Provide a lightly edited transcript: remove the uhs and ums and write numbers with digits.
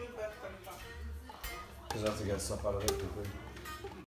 Because I have to get stuff out of there quickly.